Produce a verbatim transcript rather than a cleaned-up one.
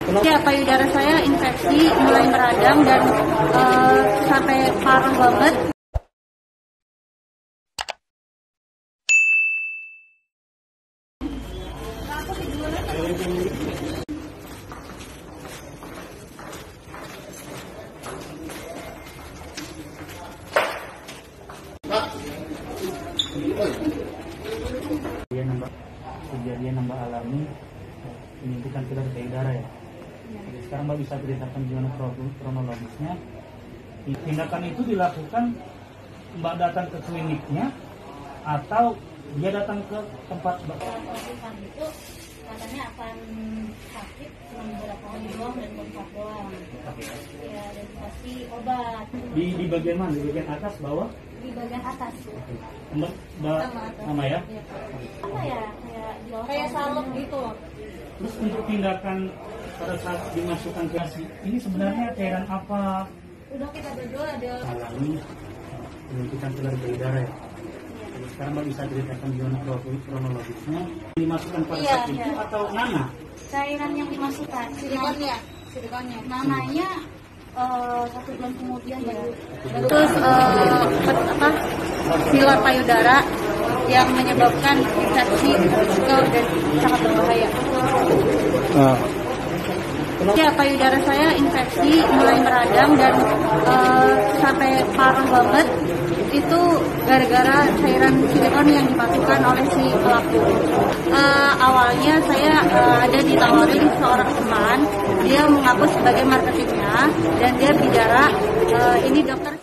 Ya, payudara saya infeksi, mulai meradang dan uh, sampai parah banget. Kejadian nambah, kejadian nambah alami penyuntikan filler payudara ya. Jadi sekarang Mbak bisa ceritakan gimana kronologisnya. Tindakan itu dilakukan Mbak datang ke kliniknya atau dia datang ke tempat Mbak? Konsultan itu katanya akan sakit cuma beberapa hari doang dan kontak doang. Ya, dan dikasih obat. Di di bagian mana? Di bagian atas, bawah? Di bagian atas. Mbak, Mbak nama ya? Apa ya? Kayak di kayak salep gitu. Terus untuk tindakan pada saat dimasukkan ke nasi, ini sebenarnya cairan apa? Udah kita berdua ada Alami penyuntikan filler payudara ya. Jadi sekarang Mbak bisa ceritakan gimana kronologisnya. Dimasukkan pada iya, saat itu iya. atau nana? cairan yang dimasukkan. Silikonnya, silikonnya. Namanya uh, satu bulan kemudian baru. Terus uh, apa? Filler payudara yang menyebabkan infeksi risiko dan sangat berbahaya. Nah. Ya, payudara saya infeksi, mulai meradang dan uh, sampai parah banget. Itu gara-gara cairan silikon yang dimasukkan oleh si pelaku. Uh, awalnya saya uh, ada ditawarin seorang teman, dia mengaku sebagai marketingnya dan dia bicara uh, ini dokter